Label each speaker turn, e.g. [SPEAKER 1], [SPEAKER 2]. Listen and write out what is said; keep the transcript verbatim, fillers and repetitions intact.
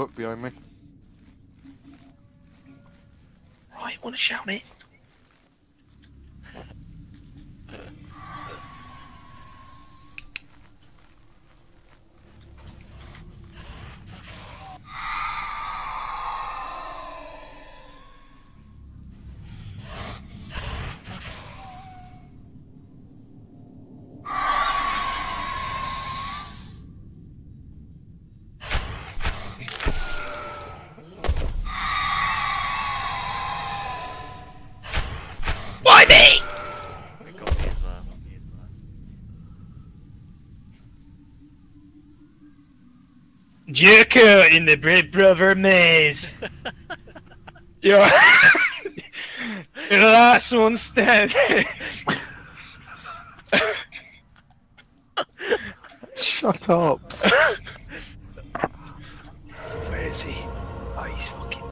[SPEAKER 1] book behind me.
[SPEAKER 2] Right, wanna shout it? Why me?
[SPEAKER 3] It got me as well.
[SPEAKER 2] Joker in the Big Brother maze. You're, you're the last one standing.
[SPEAKER 1] Shut up.
[SPEAKER 2] Where is he? Oh, he's fucking.